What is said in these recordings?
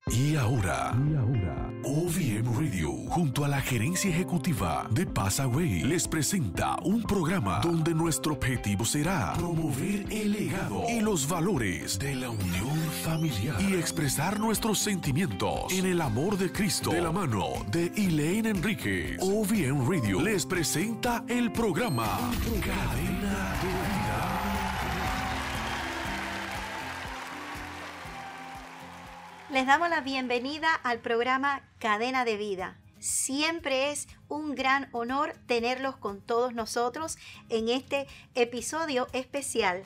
Y ahora, OVM Radio, junto a la gerencia ejecutiva de Passaway, les presenta un programa donde nuestro objetivo será promover el legado y los valores de la unión familiar y expresar nuestros sentimientos en el amor de Cristo. De la mano de Elaine Enríquez, OVM Radio les presenta el programa Cadena de Vida. Les damos la bienvenida al programa Cadena de Vida. Siempre es un gran honor tenerlos con todos nosotros en este episodio especial.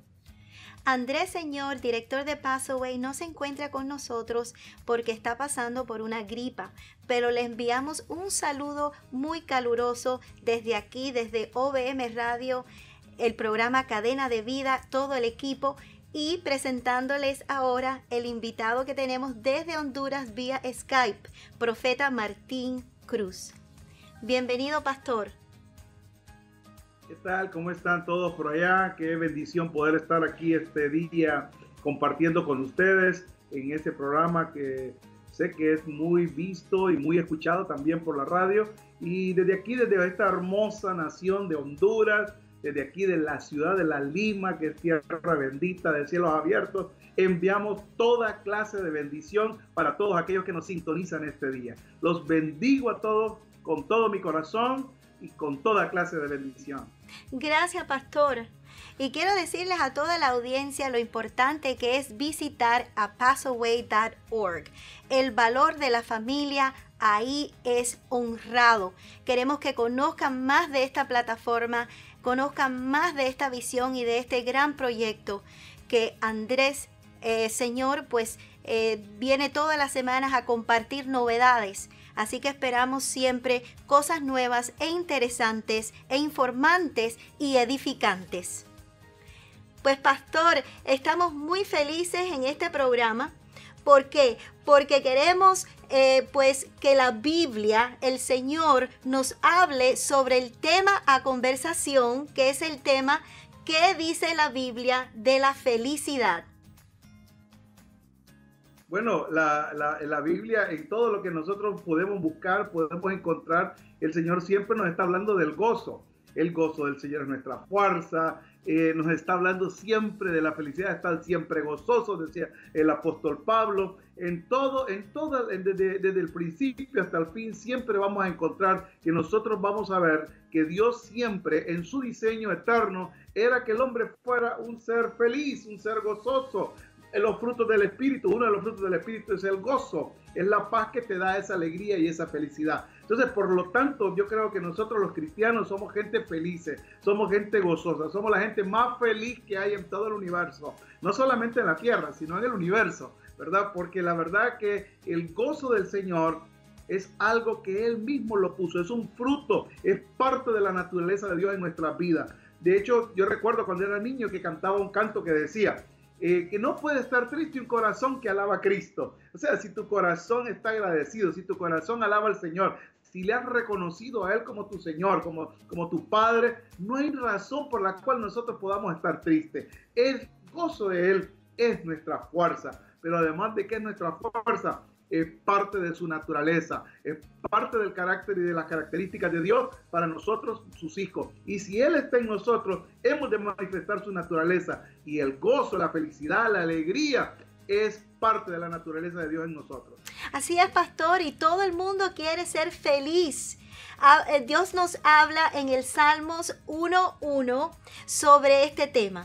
Andrés Señor, director de Passaway, no se encuentra con nosotros porque está pasando por una gripa, pero le enviamos un saludo muy caluroso desde aquí, desde OVM Radio, el programa Cadena de Vida, todo el equipo. Y presentándoles ahora el invitado que tenemos desde Honduras vía Skype, Profeta Martín Cruz. Bienvenido, pastor. ¿Qué tal? ¿Cómo están todos por allá? Qué bendición poder estar aquí este día compartiendo con ustedes en este programa que sé que es muy visto y muy escuchado también por la radio. Y desde aquí, desde esta hermosa nación de Honduras, desde aquí de la ciudad de La Lima, que es tierra bendita de cielos abiertos, enviamos toda clase de bendición para todos aquellos que nos sintonizan este día. Los bendigo a todos con todo mi corazón y con toda clase de bendición. Gracias, pastor. Y quiero decirles a toda la audiencia lo importante que es visitar a passaway.org. El valor de la familia ahí es honrado. Queremos que conozcan más de esta plataforma, conozcan más de esta visión y de este gran proyecto que Andrés, Señor, pues viene todas las semanas a compartir novedades. Así que esperamos siempre cosas nuevas e interesantes e informantes y edificantes. Pues, pastor, estamos muy felices en este programa. ¿Por qué? Porque queremos pues que la Biblia, el Señor, nos hable sobre el tema a conversación, que es el tema ¿qué dice la Biblia de la felicidad? Bueno, la Biblia, en todo lo que nosotros podemos buscar, podemos encontrar, el Señor siempre nos está hablando del gozo. El gozo del Señor es nuestra fuerza. Nos está hablando siempre de la felicidad, estar siempre gozosos, decía el apóstol Pablo. Desde el principio hasta el fin, siempre vamos a encontrar que nosotros vamos a ver que Dios siempre, en su diseño eterno, era que el hombre fuera un ser feliz, un ser gozoso. Los frutos del Espíritu, uno de los frutos del Espíritu es el gozo, es la paz que te da esa alegría y esa felicidad. Entonces, por lo tanto, yo creo que nosotros los cristianos somos gente feliz, somos gente gozosa, somos la gente más feliz que hay en todo el universo, no solamente en la tierra, sino en el universo, ¿verdad? Porque la verdad que el gozo del Señor es algo que Él mismo lo puso, es un fruto, es parte de la naturaleza de Dios en nuestras vidas. De hecho, yo recuerdo cuando era niño que cantaba un canto que decía, que no puede estar triste un corazón que alaba a Cristo. O sea, si tu corazón está agradecido, si tu corazón alaba al Señor, si le has reconocido a Él como tu Señor, como tu Padre, no hay razón por la cual nosotros podamos estar tristes. El gozo de Él es nuestra fuerza, pero además de que es nuestra fuerza, es parte de su naturaleza, es parte del carácter y de las características de Dios para nosotros, sus hijos. Y si Él está en nosotros, hemos de manifestar su naturaleza. Y el gozo, la felicidad, la alegría es parte de la naturaleza de Dios en nosotros. Así es, pastor, y todo el mundo quiere ser feliz. Dios nos habla en el Salmos 1:1 sobre este tema.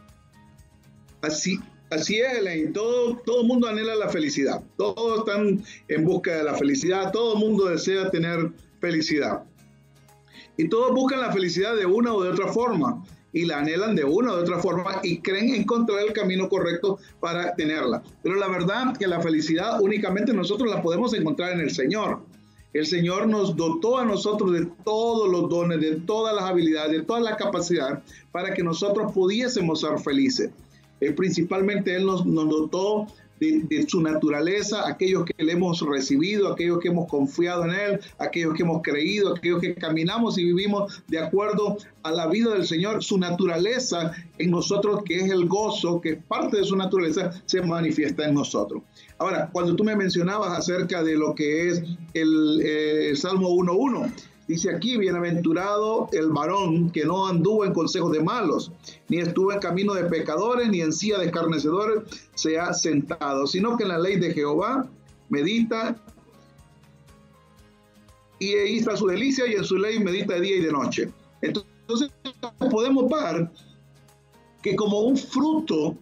Así es, Elaine. Todo el mundo anhela la felicidad. Todos están en busca de la felicidad. Todo el mundo desea tener felicidad. Y todos buscan la felicidad de una o de otra forma. Y la anhelan de una o de otra forma y creen encontrar el camino correcto para tenerla. Pero la verdad es que la felicidad únicamente nosotros la podemos encontrar en el Señor. El Señor nos dotó a nosotros de todos los dones, de todas las habilidades, de todas las capacidades para que nosotros pudiésemos ser felices. Principalmente Él nos dotó de su naturaleza, aquellos que le hemos recibido, aquellos que hemos confiado en Él, aquellos que hemos creído, aquellos que caminamos y vivimos de acuerdo a la vida del Señor. Su naturaleza en nosotros, que es el gozo, que es parte de su naturaleza, se manifiesta en nosotros. Ahora, cuando tú me mencionabas acerca de lo que es el Salmo 1:1, dice aquí: bienaventurado el varón que no anduvo en consejos de malos, ni estuvo en camino de pecadores, ni en silla de escarnecedores se ha sentado, sino que en la ley de Jehová medita, y ahí está su delicia, y en su ley medita de día y de noche. Entonces podemos ver que como un fruto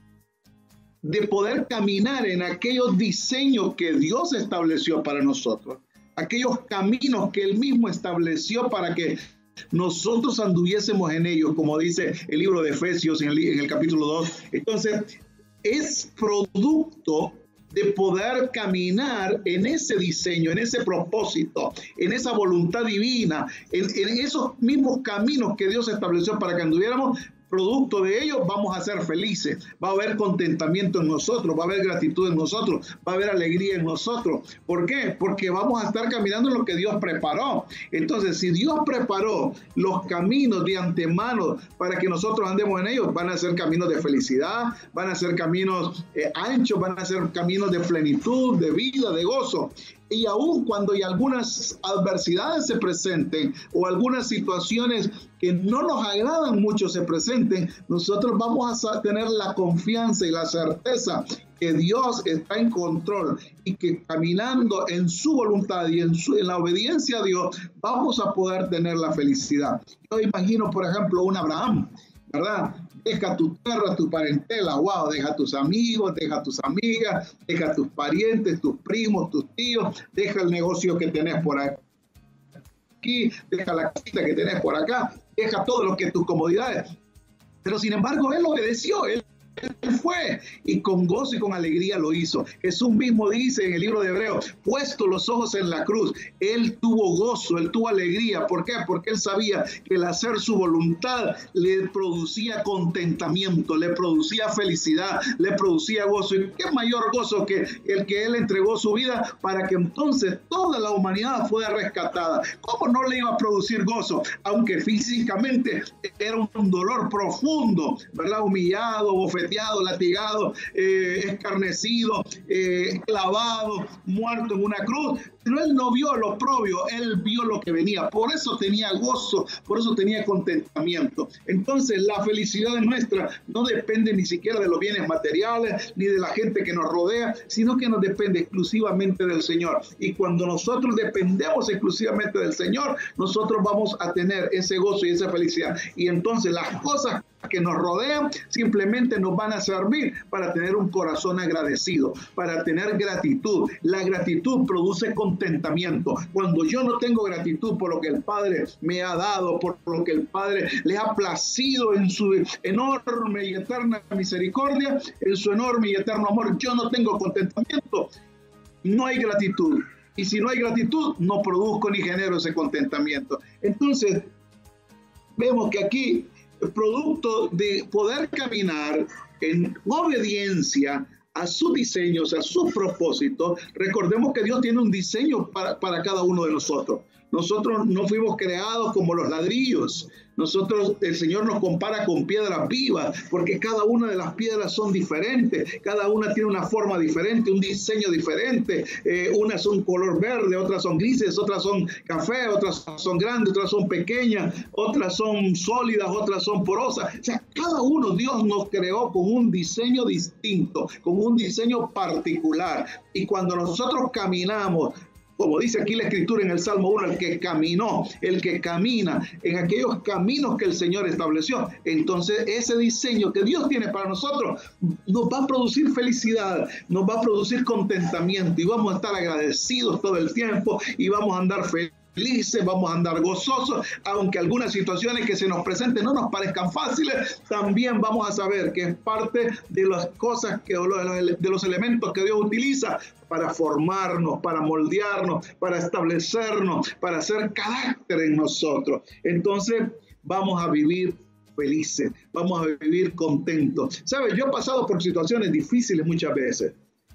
de poder caminar en aquellos diseños que Dios estableció para nosotros, aquellos caminos que Él mismo estableció para que nosotros anduviésemos en ellos, como dice el libro de Efesios en el capítulo 2. Entonces, es producto de poder caminar en ese diseño, en ese propósito, en esa voluntad divina, en esos mismos caminos que Dios estableció para que anduviéramos. Producto de ello vamos a ser felices, va a haber contentamiento en nosotros, va a haber gratitud en nosotros, va a haber alegría en nosotros. ¿Por qué? Porque vamos a estar caminando en lo que Dios preparó. Entonces, si Dios preparó los caminos de antemano para que nosotros andemos en ellos, van a ser caminos de felicidad, van a ser caminos anchos, van a ser caminos de plenitud, de vida, de gozo. Y aun cuando hay algunas adversidades se presenten o algunas situaciones que no nos agradan mucho se presenten, nosotros vamos a tener la confianza y la certeza que Dios está en control y que caminando en su voluntad y en la obediencia a Dios vamos a poder tener la felicidad. Yo imagino, por ejemplo, un Abraham, ¿verdad? Deja tu tierra, tu parentela, wow, deja tus amigos, deja tus amigas, deja tus parientes, tus primos, tus tíos, deja el negocio que tenés por aquí, deja la casita que tenés por acá, deja todo lo que tus comodidades. Pero sin embargo, él obedeció, él fue y con gozo y con alegría lo hizo. Jesús mismo dice en el libro de Hebreos: puesto los ojos en la cruz, él tuvo gozo, él tuvo alegría. ¿Por qué? Porque él sabía que el hacer su voluntad le producía contentamiento, le producía felicidad, le producía gozo. ¿Y qué mayor gozo que el que él entregó su vida para que entonces toda la humanidad fuera rescatada? ¿Cómo no le iba a producir gozo? Aunque físicamente era un dolor profundo, ¿verdad? Humillado, bofeteado, latigado, escarnecido, clavado, muerto en una cruz. Pero él no vio lo propio, él vio lo que venía. Por eso tenía gozo, por eso tenía contentamiento. Entonces, la felicidad nuestra no depende ni siquiera de los bienes materiales, ni de la gente que nos rodea, sino que nos depende exclusivamente del Señor. Y cuando nosotros dependemos exclusivamente del Señor, nosotros vamos a tener ese gozo y esa felicidad. Y entonces las cosas que nos rodean simplemente nos van a servir para tener un corazón agradecido, para tener gratitud. La gratitud produce contentamiento. Cuando yo no tengo gratitud por lo que el Padre me ha dado, por lo que el Padre le ha placido en su enorme y eterna misericordia, en su enorme y eterno amor, yo no tengo contentamiento, no hay gratitud. Y si no hay gratitud, no produzco ni genero ese contentamiento. Entonces, vemos que aquí, producto de poder caminar en obediencia a sus diseños, a sus propósitos, recordemos que Dios tiene un diseño para cada uno de nosotros. Nosotros no fuimos creados como los ladrillos. El Señor nos compara con piedras vivas, porque cada una de las piedras son diferentes, cada una tiene una forma diferente, un diseño diferente. Unas son color verde, otras son grises, otras son café, otras son grandes, otras son pequeñas, otras son sólidas, otras son porosas. O sea, cada uno Dios nos creó con un diseño distinto, con un diseño particular. Y cuando nosotros caminamos, como dice aquí la Escritura en el Salmo 1, el que camina en aquellos caminos que el Señor estableció, entonces ese diseño que Dios tiene para nosotros nos va a producir felicidad, nos va a producir contentamiento y vamos a estar agradecidos todo el tiempo y vamos a andar felices, vamos a andar gozosos, aunque algunas situaciones que se nos presenten no nos parezcan fáciles, también vamos a saber que es parte de las cosas, de los elementos que Dios utiliza para formarnos, para moldearnos, para establecernos, para hacer carácter en nosotros. Entonces vamos a vivir felices, vamos a vivir contentos. ¿Sabes? Yo he pasado por situaciones difíciles muchas veces.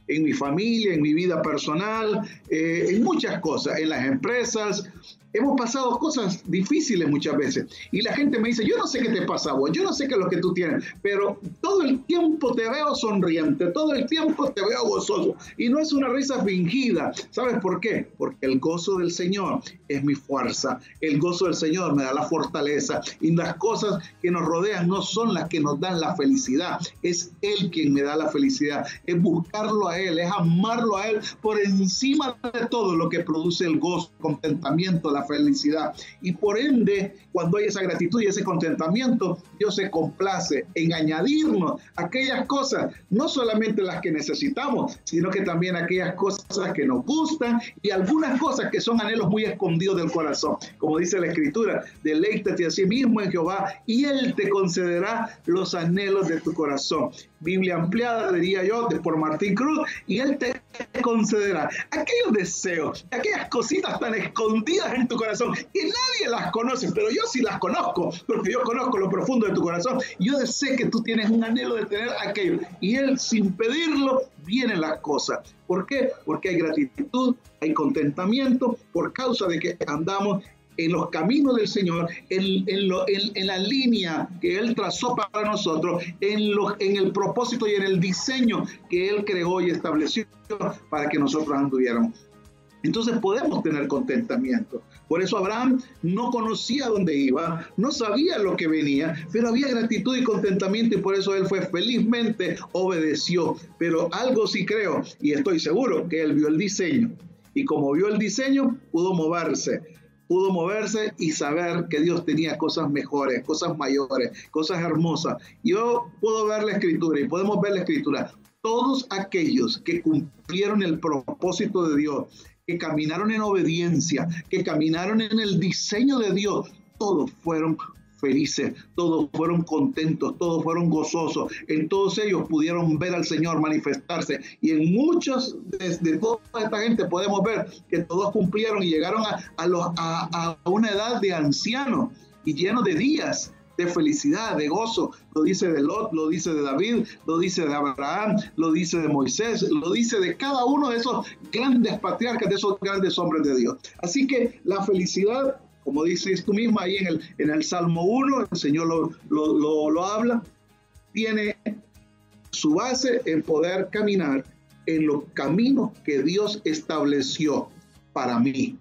en mi familia, en mi vida personal, en muchas cosas, en las empresas. Hemos pasado cosas difíciles muchas veces y la gente me dice, yo no sé qué te pasa a vos, yo no sé qué es lo que tú tienes, pero todo el tiempo te veo sonriente, todo el tiempo te veo gozoso y no es una risa fingida. ¿Sabes por qué? Porque el gozo del Señor es mi fuerza, el gozo del Señor me da la fortaleza y las cosas que nos rodean no son las que nos dan la felicidad, es Él quien me da la felicidad, es buscarlo a Él, es amarlo a Él por encima de todo lo que produce el gozo, el contentamiento, la felicidad. Y por ende, cuando hay esa gratitud y ese contentamiento, Dios se complace en añadirnos aquellas cosas, no solamente las que necesitamos, sino que también aquellas cosas que nos gustan y algunas cosas que son anhelos muy escondidos del corazón. Como dice la Escritura, deleítate a sí mismo en Jehová y Él te concederá los anhelos de tu corazón. Biblia ampliada, diría yo, por Martín Cruz, y Él te concederá aquellos deseos, aquellas cositas tan escondidas en tu corazón, que nadie las conoce, pero yo sí las conozco, porque yo conozco lo profundo de tu corazón. Yo sé que tú tienes un anhelo de tener aquello, y Él, sin pedirlo, vienen las cosas. ¿Por qué? Porque hay gratitud, hay contentamiento, por causa de que andamos en los caminos del Señor, en la línea que Él trazó para nosotros, en el propósito y en el diseño que Él creó y estableció para que nosotros anduviéramos. Entonces podemos tener contentamiento. Por eso Abraham no conocía dónde iba, no sabía lo que venía, pero había gratitud y contentamiento y por eso él felizmente obedeció. Pero algo sí creo y estoy seguro que él vio el diseño. Y como vio el diseño, pudo moverse y saber que Dios tenía cosas mejores, cosas mayores, cosas hermosas. Yo puedo ver la Escritura y podemos ver la Escritura. Todos aquellos que cumplieron el propósito de Dios, que caminaron en obediencia, que caminaron en el diseño de Dios, todos fueron felices, todos fueron contentos, todos fueron gozosos. En todos ellos pudieron ver al Señor manifestarse. Y en muchos de toda esta gente podemos ver que todos cumplieron y llegaron a una edad de ancianos y llenos de días de felicidad, de gozo. Lo dice de Lot, lo dice de David, lo dice de Abraham, lo dice de Moisés, lo dice de cada uno de esos grandes patriarcas, de esos grandes hombres de Dios. Así que la felicidad, como dices tú misma ahí en el Salmo 1, el Señor lo habla, tiene su base en poder caminar en los caminos que Dios estableció para mí,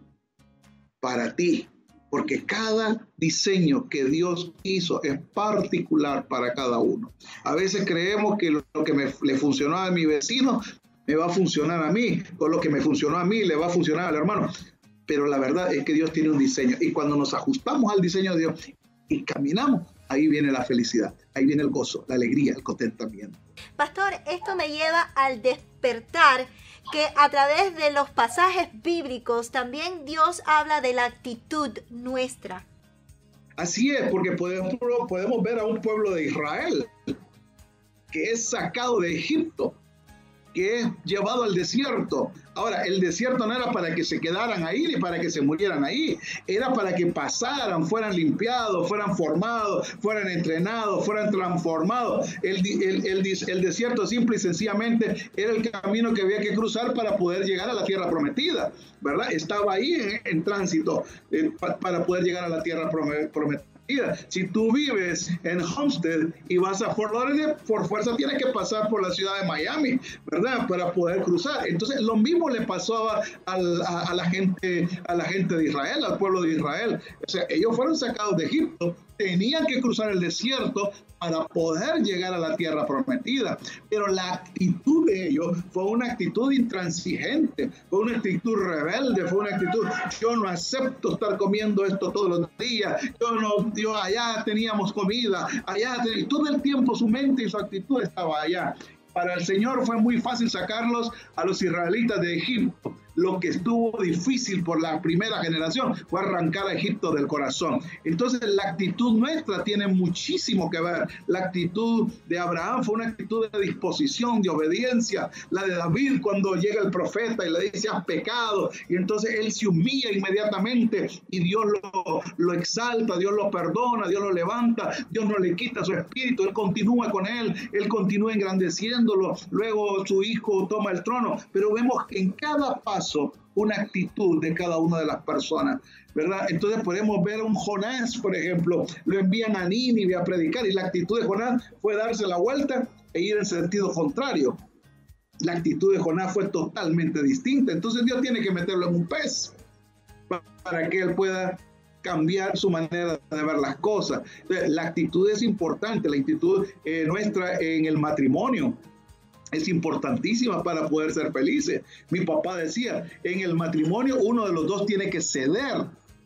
para ti. Porque cada diseño que Dios hizo es particular para cada uno. A veces creemos que lo que le funcionó a mi vecino me va a funcionar a mí, o lo que me funcionó a mí le va a funcionar al hermano. Pero la verdad es que Dios tiene un diseño. Y cuando nos ajustamos al diseño de Dios y caminamos, ahí viene la felicidad, ahí viene el gozo, la alegría, el contentamiento. Pastor, esto me lleva al despertar, que a través de los pasajes bíblicos también Dios habla de la actitud nuestra. Así es, porque podemos ver a un pueblo de Israel que es sacado de Egipto, que es llevado al desierto. Ahora, el desierto no era para que se quedaran ahí ni para que se murieran ahí, era para que pasaran, fueran limpiados, fueran formados, fueran entrenados, fueran transformados. El desierto simple y sencillamente era el camino que había que cruzar para poder llegar a la tierra prometida, ¿verdad? Estaba ahí en tránsito para poder llegar a la tierra prometida. Si tú vives en Homestead y vas a Fort Lauderdale, por fuerza tienes que pasar por la ciudad de Miami, ¿verdad? Para poder cruzar. Entonces, lo mismo le pasó a la gente de Israel, al pueblo de Israel. O sea, ellos fueron sacados de Egipto, tenían que cruzar el desierto para poder llegar a la tierra prometida. Pero la actitud de ellos fue una actitud intransigente, fue una actitud rebelde, fue una actitud, yo no acepto estar comiendo esto todos los días, yo allá teníamos comida, y todo el tiempo su mente y su actitud estaba allá. Para el Señor fue muy fácil sacarlos a los israelitas de Egipto, lo que estuvo difícil por la primera generación fue arrancar a Egipto del corazón. Entonces la actitud nuestra tiene muchísimo que ver. La actitud de Abraham fue una actitud de disposición, de obediencia. La de David cuando llega el profeta y le dice has pecado, y entonces él se humilla inmediatamente y Dios lo exalta, Dios lo perdona, Dios lo levanta, Dios no le quita su espíritu, él continúa con él continúa engrandeciéndolo, luego su hijo toma el trono, pero vemos en cada paso una actitud de cada una de las personas, ¿verdad? Entonces podemos ver a un Jonás, por ejemplo, lo envían a Nínive a predicar y la actitud de Jonás fue darse la vuelta e ir en sentido contrario. La actitud de Jonás fue totalmente distinta, entonces Dios tiene que meterlo en un pez para que él pueda cambiar su manera de ver las cosas. Entonces, la actitud es importante, la actitud nuestra en el matrimonio es importantísima para poder ser felices. Mi papá decía, en el matrimonio uno de los dos tiene que ceder.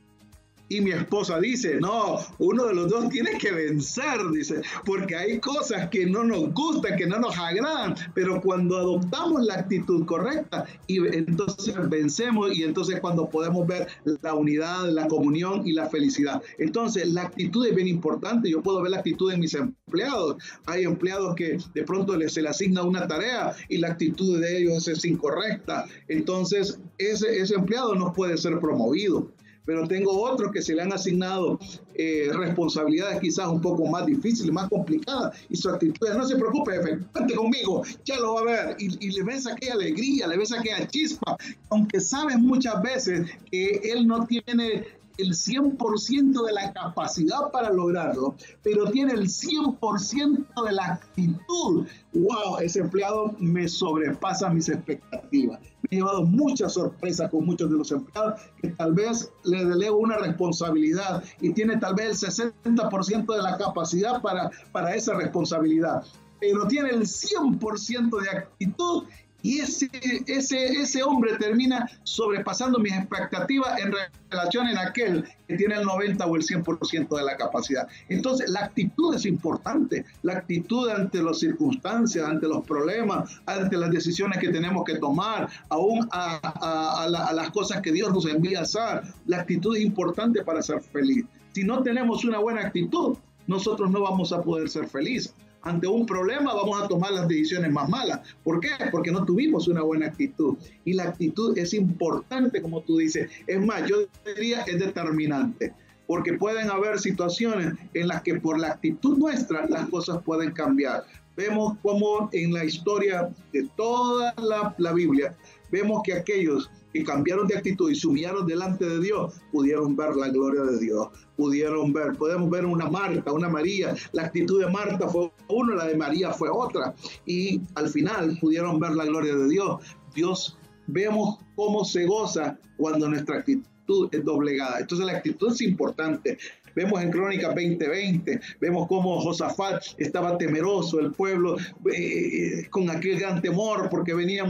Y mi esposa dice, no, uno de los dos tiene que vencer, dice, porque hay cosas que no nos gustan, que no nos agradan, pero cuando adoptamos la actitud correcta, y entonces vencemos, y entonces cuando podemos ver la unidad, la comunión y la felicidad. Entonces, la actitud es bien importante. Yo puedo ver la actitud de mis empleados. Hay empleados que de pronto se les asigna una tarea y la actitud de ellos es incorrecta. Entonces, ese empleado no puede ser promovido. Pero tengo otros que se le han asignado responsabilidades quizás un poco más difíciles, más complicadas, y su actitud es, no se preocupe, jefe, cuente conmigo, ya lo va a ver, y le ves aquella alegría, le ves aquella chispa, aunque sabes muchas veces que él no tiene el 100% de la capacidad para lograrlo, pero tiene el 100% de la actitud. ¡Wow! Ese empleado me sobrepasa mis expectativas. Me he llevado muchas sorpresas con muchos de los empleados que tal vez le delego una responsabilidad y tiene tal vez el 60% de la capacidad para esa responsabilidad, pero tiene el 100% de actitud. Y ese hombre termina sobrepasando mis expectativas en relación en aquel que tiene el 90 o el 100% de la capacidad. Entonces, la actitud es importante. La actitud ante las circunstancias, ante los problemas, ante las decisiones que tenemos que tomar, aún a las cosas que Dios nos envía a hacer. La actitud es importante para ser feliz. Si no tenemos una buena actitud, nosotros no vamos a poder ser felices. Ante un problema vamos a tomar las decisiones más malas. ¿Por qué? Porque no tuvimos una buena actitud. Y la actitud es importante, como tú dices. Es más, yo diría es determinante. Porque pueden haber situaciones en las que por la actitud nuestra las cosas pueden cambiar. Vemos cómo en la historia de toda la Biblia, vemos que aquellos que cambiaron de actitud y se humillaron delante de Dios, pudieron ver la gloria de Dios, podemos ver una Marta, una María. La actitud de Marta fue una, la de María fue otra, y al final pudieron ver la gloria de Dios. Vemos cómo se goza cuando nuestra actitud es doblegada. Entonces la actitud es importante. Vemos en Crónicas 20:20, vemos cómo Josafat estaba temeroso, el pueblo con aquel gran temor, porque venían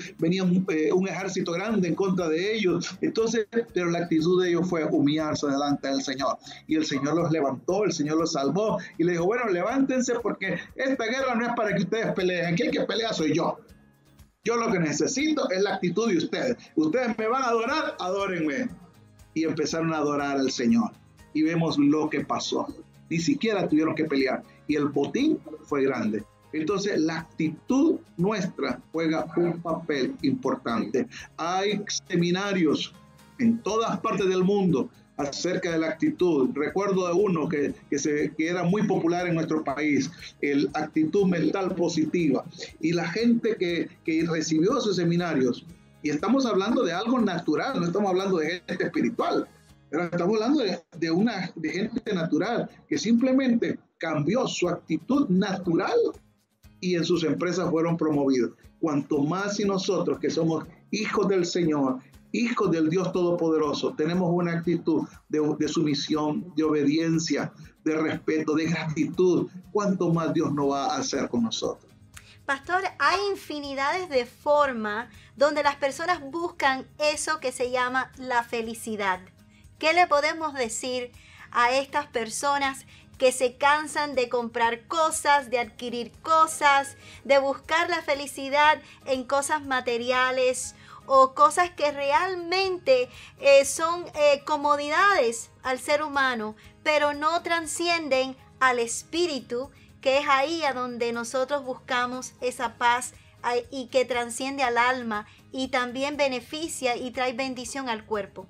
un ejército grande en contra de ellos. Entonces, pero la actitud de ellos fue humillarse delante del Señor. Y el Señor los levantó, el Señor los salvó, y le dijo, bueno, levántense porque esta guerra no es para que ustedes peleen, aquí el que pelea soy yo. Yo lo que necesito es la actitud de ustedes. Ustedes me van a adorar, adórenme. Y empezaron a adorar al Señor. Y vemos lo que pasó. Ni siquiera tuvieron que pelear. Y el botín fue grande. Entonces, la actitud nuestra juega un papel importante. Hay seminarios en todas partes del mundo acerca de la actitud. Recuerdo de uno que era muy popular en nuestro país, el actitud mental positiva. Y la gente que recibió esos seminarios, y estamos hablando de algo natural, no estamos hablando de gente espiritual, pero estamos hablando de gente natural que simplemente cambió su actitud natural y en sus empresas fueron promovidos. Cuanto más si nosotros que somos hijos del Señor, hijos del Dios Todopoderoso, tenemos una actitud de sumisión, de obediencia, de respeto, de gratitud, cuánto más Dios no va a hacer con nosotros. Pastor, hay infinidades de formas donde las personas buscan eso que se llama la felicidad. ¿Qué le podemos decir a estas personas que se cansan de comprar cosas, de adquirir cosas, de buscar la felicidad en cosas materiales o cosas que realmente son comodidades al ser humano, pero no trascienden al espíritu, que es ahí a donde nosotros buscamos esa paz y que trasciende al alma y también beneficia y trae bendición al cuerpo.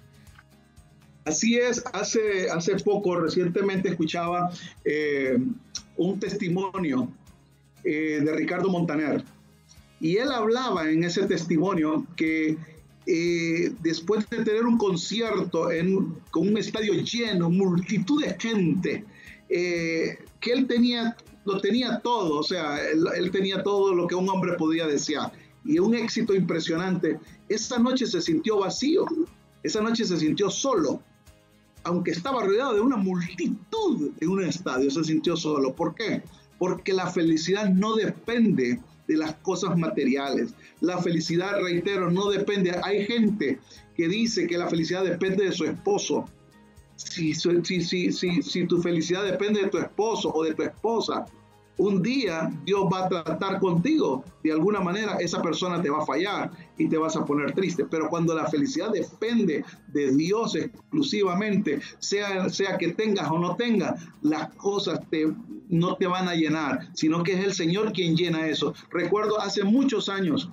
Así es, hace poco, recientemente escuchaba un testimonio de Ricardo Montaner, y él hablaba en ese testimonio que después de tener un concierto con un estadio lleno, multitud de gente, que él lo tenía todo, o sea, él tenía todo lo que un hombre podía desear, y un éxito impresionante. Esa noche se sintió vacío, esa noche se sintió solo. Aunque estaba rodeado de una multitud en un estadio, se sintió solo. ¿Por qué? Porque la felicidad no depende de las cosas materiales. La felicidad, reitero, no depende. Hay gente que dice que la felicidad depende de su esposo. Si tu felicidad depende de tu esposo o de tu esposa, un día Dios va a tratar contigo. De alguna manera esa persona te va a fallar y te vas a poner triste. Pero cuando la felicidad depende de Dios exclusivamente, sea que tengas o no tengas, las cosas no te van a llenar, sino que es el Señor quien llena eso. Recuerdo hace muchos años,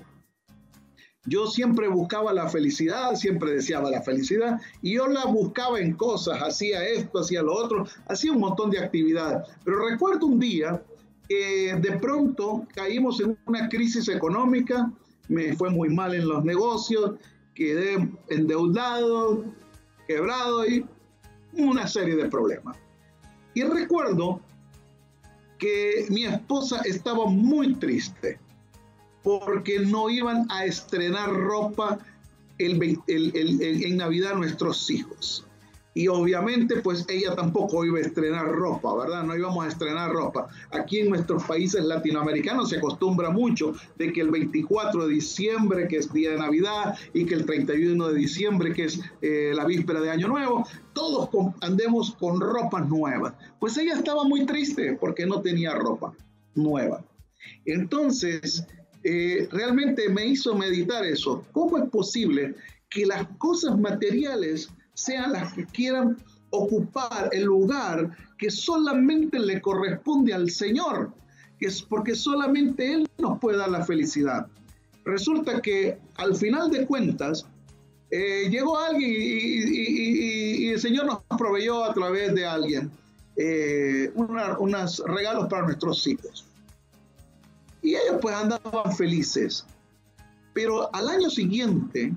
yo siempre buscaba la felicidad, siempre deseaba la felicidad, y yo la buscaba en cosas, hacía esto, hacía lo otro, hacía un montón de actividades. Pero recuerdo un día que de pronto caímos en una crisis económica, me fue muy mal en los negocios, quedé endeudado, quebrado y una serie de problemas. Y recuerdo que mi esposa estaba muy triste porque no iban a estrenar ropa en Navidad nuestros hijos. Y obviamente pues ella tampoco iba a estrenar ropa, ¿verdad? No íbamos a estrenar ropa. Aquí en nuestros países latinoamericanos se acostumbra mucho de que el 24 de diciembre, que es día de Navidad, y que el 31 de diciembre, que es la víspera de Año Nuevo, todos andemos con ropas nuevas. Pues ella estaba muy triste porque no tenía ropa nueva. Entonces, realmente me hizo meditar eso. ¿Cómo es posible que las cosas materiales sean las que quieran ocupar el lugar que solamente le corresponde al Señor? Es porque solamente Él nos puede dar la felicidad. Resulta que al final de cuentas llegó alguien y el Señor nos proveyó a través de alguien unos regalos para nuestros hijos. Y ellos pues andaban felices. Pero al año siguiente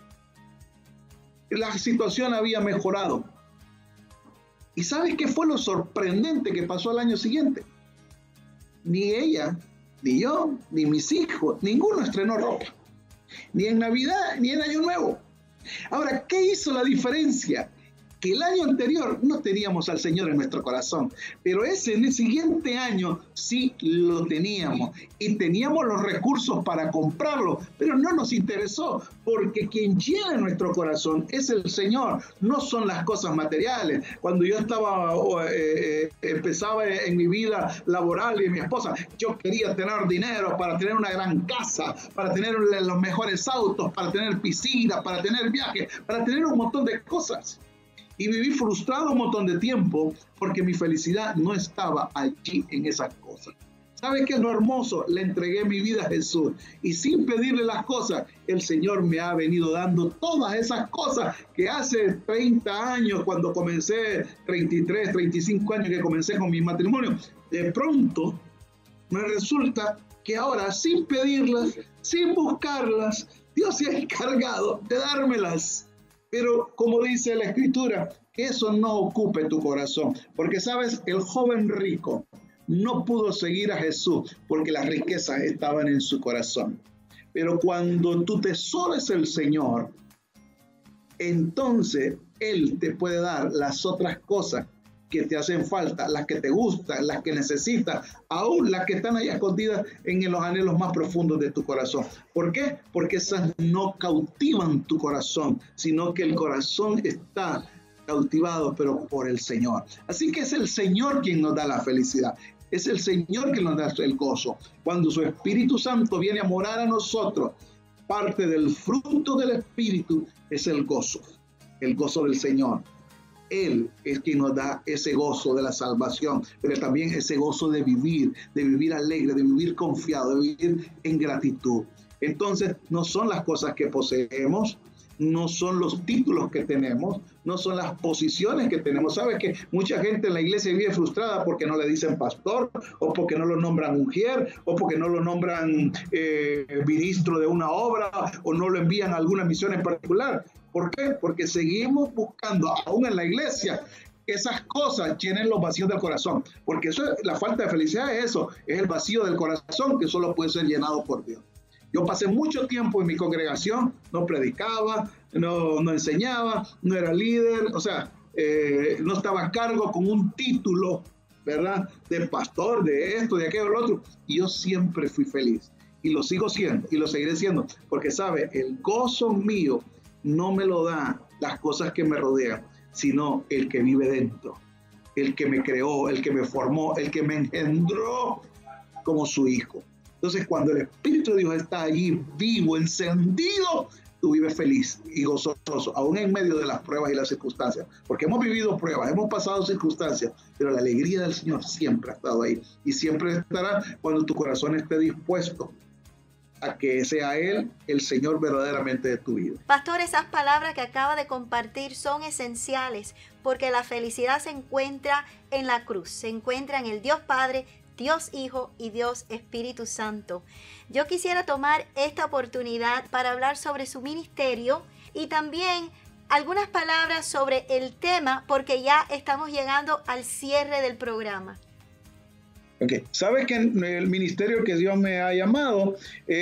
la situación había mejorado. ¿Y sabes qué fue lo sorprendente que pasó al año siguiente? Ni ella, ni yo, ni mis hijos, ninguno estrenó ropa. Ni en Navidad, ni en Año Nuevo. Ahora, ¿qué hizo la diferencia? Que el año anterior no teníamos al Señor en nuestro corazón, pero en el siguiente año sí lo teníamos y teníamos los recursos para comprarlo, pero no nos interesó porque quien llena nuestro corazón es el Señor, no son las cosas materiales. Cuando yo empezaba en mi vida laboral y mi esposa, yo quería tener dinero para tener una gran casa, para tener los mejores autos, para tener piscina, para tener viajes, para tener un montón de cosas. Y viví frustrado un montón de tiempo porque mi felicidad no estaba allí en esas cosas. ¿Sabe qué es lo hermoso? Le entregué mi vida a Jesús y sin pedirle las cosas, el Señor me ha venido dando todas esas cosas que hace 30 años, cuando comencé, 33, 35 años que comencé con mi matrimonio, de pronto me resulta que ahora sin pedirlas, sin buscarlas, Dios se ha encargado de dármelas. Pero como dice la Escritura, que eso no ocupe tu corazón. Porque, ¿sabes? El joven rico no pudo seguir a Jesús porque las riquezas estaban en su corazón. Pero cuando tu tesoro es el Señor, entonces Él te puede dar las otras cosas que te hacen falta, las que te gustan, las que necesitas, aún las que están ahí escondidas en los anhelos más profundos de tu corazón. ¿Por qué? Porque esas no cautivan tu corazón, sino que el corazón está cautivados, pero por el Señor. Así que es el Señor quien nos da la felicidad. Es el Señor quien nos da el gozo. Cuando su Espíritu Santo viene a morar a nosotros, parte del fruto del Espíritu es el gozo del Señor. Él es quien nos da ese gozo de la salvación, pero también ese gozo de vivir alegre, de vivir confiado, de vivir en gratitud. Entonces, no son las cosas que poseemos, no son los títulos que tenemos, no son las posiciones que tenemos. ¿Sabes que mucha gente en la iglesia vive frustrada porque no le dicen pastor, o porque no lo nombran mujer, o porque no lo nombran ministro de una obra, o no lo envían a alguna misión en particular? ¿Por qué? Porque seguimos buscando, aún en la iglesia, esas cosas llenen los vacíos del corazón. Porque eso, la falta de felicidad es eso, es el vacío del corazón que solo puede ser llenado por Dios. Yo pasé mucho tiempo en mi congregación, no predicaba, no enseñaba, no era líder, o sea, no estaba a cargo con un título, ¿verdad?, de pastor, de esto, de aquello, de lo otro. Y yo siempre fui feliz. Y lo sigo siendo, y lo seguiré siendo. Porque, ¿sabe? El gozo mío no me lo da las cosas que me rodean, sino el que vive dentro, el que me creó, el que me formó, el que me engendró como su hijo. Entonces, cuando el Espíritu de Dios está allí vivo, encendido, tú vives feliz y gozoso, aún en medio de las pruebas y las circunstancias. Porque hemos vivido pruebas, hemos pasado circunstancias, pero la alegría del Señor siempre ha estado ahí. Y siempre estará cuando tu corazón esté dispuesto a que sea Él el Señor verdaderamente de tu vida. Pastor, esas palabras que acaba de compartir son esenciales, porque la felicidad se encuentra en la cruz, se encuentra en el Dios Padre, Dios Hijo y Dios Espíritu Santo. Yo quisiera tomar esta oportunidad para hablar sobre su ministerio y también algunas palabras sobre el tema, porque ya estamos llegando al cierre del programa. Okay. Sabes que el ministerio que Dios me ha llamado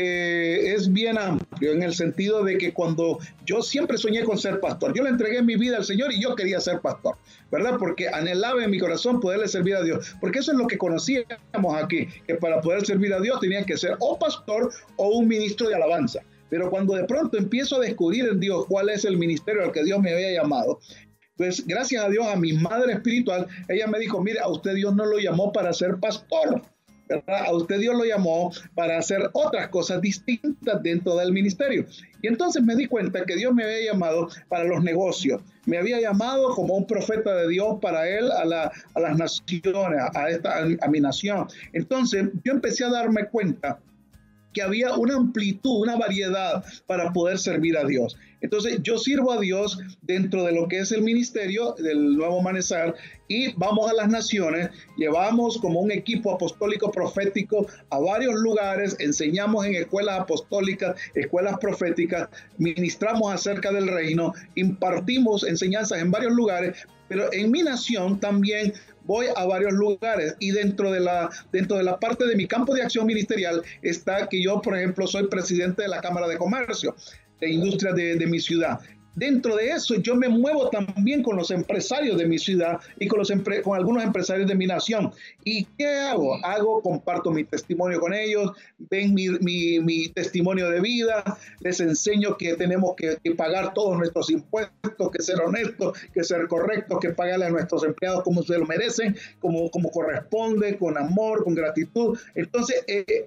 es bien amplio, en el sentido de que cuando yo siempre soñé con ser pastor, yo le entregué mi vida al Señor y yo quería ser pastor, ¿verdad? Porque anhelaba en mi corazón poderle servir a Dios, porque eso es lo que conocíamos aquí, que para poder servir a Dios tenía que ser o pastor o un ministro de alabanza. Pero cuando de pronto empiezo a descubrir en Dios cuál es el ministerio al que Dios me había llamado, pues gracias a Dios, a mi madre espiritual, ella me dijo, mire, a usted Dios no lo llamó para ser pastor, ¿verdad? A usted Dios lo llamó para hacer otras cosas distintas dentro del ministerio. Y entonces me di cuenta que Dios me había llamado para los negocios. Me había llamado como un profeta de Dios para Él, a las naciones, a mi nación. Entonces yo empecé a darme cuenta que había una amplitud, una variedad para poder servir a Dios. Entonces yo sirvo a Dios dentro de lo que es el ministerio del Nuevo Amanecer y vamos a las naciones, llevamos como un equipo apostólico profético a varios lugares, enseñamos en escuelas apostólicas, escuelas proféticas, ministramos acerca del reino, impartimos enseñanzas en varios lugares, pero en mi nación también voy a varios lugares y dentro de la parte de mi campo de acción ministerial está que yo, por ejemplo, soy presidente de la Cámara de Comercio de Industria de mi ciudad. Dentro de eso yo me muevo también con los empresarios de mi ciudad y con algunos empresarios de mi nación. ¿Y qué hago? Comparto mi testimonio con ellos, ven mi testimonio de vida, les enseño que tenemos que pagar todos nuestros impuestos, que ser honestos, que ser correctos, que pagarle a nuestros empleados como se lo merecen, como corresponde, con amor, con gratitud. Entonces,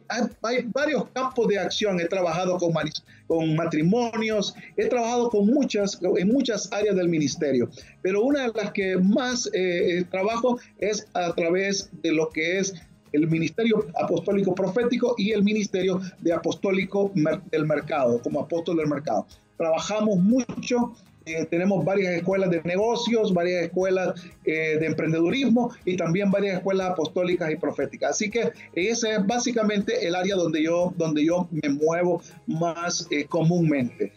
hay varios campos de acción. He trabajado con matrimonios, he trabajado en muchas áreas del ministerio, pero una de las que más trabajo es a través de lo que es el ministerio apostólico profético y el ministerio de apostólico del mercado, como apóstol del mercado. Trabajamos mucho. Tenemos varias escuelas de negocios, varias escuelas de emprendedurismo y también varias escuelas apostólicas y proféticas. Así que ese es básicamente el área donde yo me muevo más comúnmente.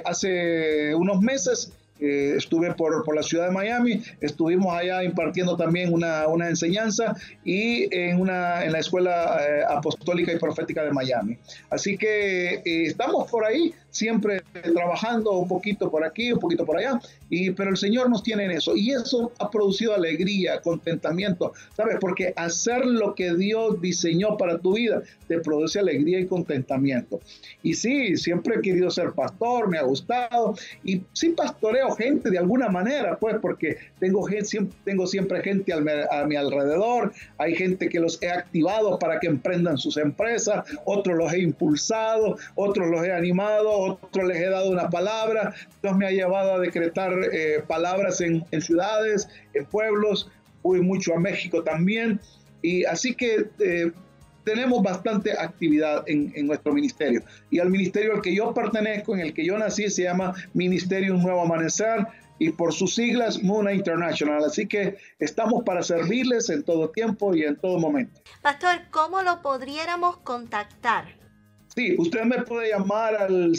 Hace unos meses estuve por la ciudad de Miami, estuvimos allá impartiendo también una enseñanza y en la escuela apostólica y profética de Miami. Así que estamos por ahí siempre trabajando un poquito por aquí, un poquito por allá, pero el Señor nos tiene en eso. Y eso ha producido alegría, contentamiento, ¿sabes? Porque hacer lo que Dios diseñó para tu vida te produce alegría y contentamiento. Y sí, siempre he querido ser pastor, me ha gustado, y sí pastoreo gente de alguna manera, pues, porque tengo siempre gente a mi alrededor. Hay gente que los he activado para que emprendan sus empresas, otros los he impulsado, otros los he animado, otros les he dado una palabra. Dios me ha llevado a decretar palabras en ciudades, en pueblos. Fui mucho a México también, y así que tenemos bastante actividad en nuestro ministerio. Y al ministerio al que yo pertenezco, en el que yo nací, se llama Ministerio Un Nuevo Amanecer, y por sus siglas Muna International. Así que estamos para servirles en todo tiempo y en todo momento. Pastor, ¿cómo lo podríamos contactar? Sí, usted me puede llamar al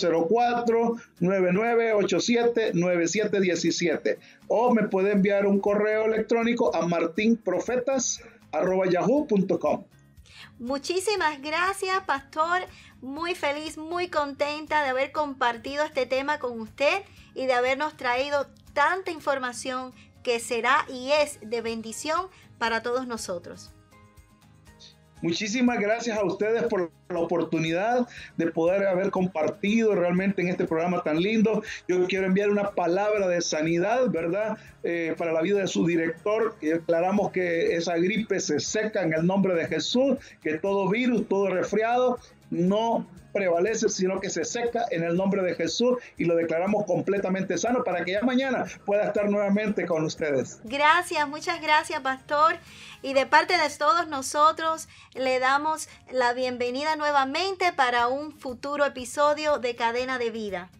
504-9987-9717 o me puede enviar un correo electrónico a martinprofetas@yahoo.com. Muchísimas gracias, pastor. Muy feliz, muy contenta de haber compartido este tema con usted y de habernos traído tanta información que será y es de bendición para todos nosotros. Muchísimas gracias a ustedes por la oportunidad de poder haber compartido realmente en este programa tan lindo. Yo quiero enviar una palabra de sanidad, ¿verdad? Para la vida de su director. Y declaramos que esa gripe se seca en el nombre de Jesús, que todo virus, todo resfriado no prevalece, sino que se seca en el nombre de Jesús, y lo declaramos completamente sano para que ya mañana pueda estar nuevamente con ustedes. Gracias, muchas gracias, pastor. Y de parte de todos nosotros le damos la bienvenida nuevamente para un futuro episodio de Cadena de Vida.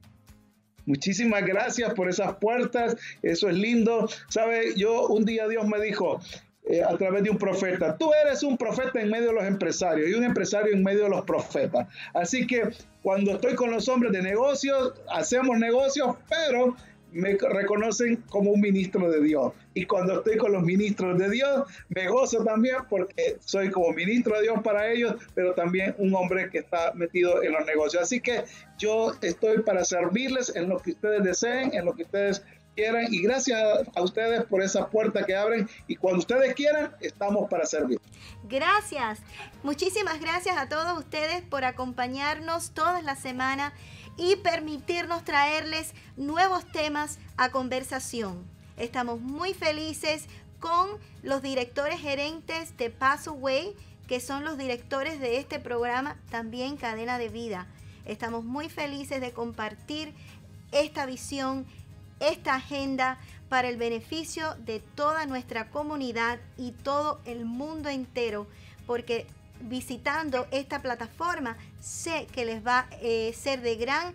Muchísimas gracias por esas puertas, eso es lindo. ¿Sabe? Un día Dios me dijo, a través de un profeta, tú eres un profeta en medio de los empresarios y un empresario en medio de los profetas. Así que cuando estoy con los hombres de negocios, hacemos negocios, pero me reconocen como un ministro de Dios. Y cuando estoy con los ministros de Dios, me gozo también porque soy como ministro de Dios para ellos, pero también un hombre que está metido en los negocios. Así que yo estoy para servirles en lo que ustedes deseen, en lo que ustedes quieran, y gracias a ustedes por esa puerta que abren, y cuando ustedes quieran, estamos para servir. Gracias. Muchísimas gracias a todos ustedes por acompañarnos todas las semanas y permitirnos traerles nuevos temas a conversación. Estamos muy felices con los directores gerentes de Passaway, que son los directores de este programa, también Cadena de Vida. Estamos muy felices de compartir esta visión, esta agenda para el beneficio de toda nuestra comunidad y todo el mundo entero, porque visitando esta plataforma sé que les va a ser de gran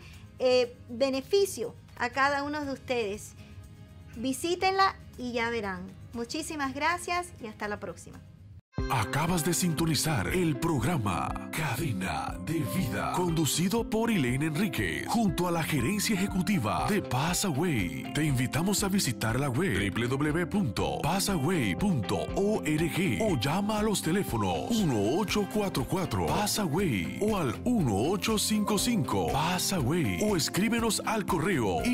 beneficio a cada uno de ustedes. Visítenla y ya verán. Muchísimas gracias y hasta la próxima. Acabas de sintonizar el programa Cadena de Vida, conducido por Elaine Enriquez, junto a la gerencia ejecutiva de Passaway. Te invitamos a visitar la web www.passaway.org o llama a los teléfonos 1844-Passaway o al 1855-Passaway o escríbenos al correo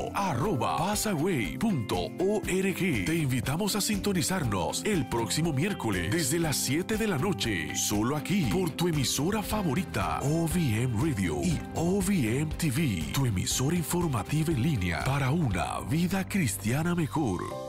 info@passaway.org. Te invitamos a sintonizarnos el próximo miércoles desde las 7 de la noche, solo aquí por tu emisora favorita, OVM Radio y OVM TV, tu emisora informativa en línea para una vida cristiana mejor.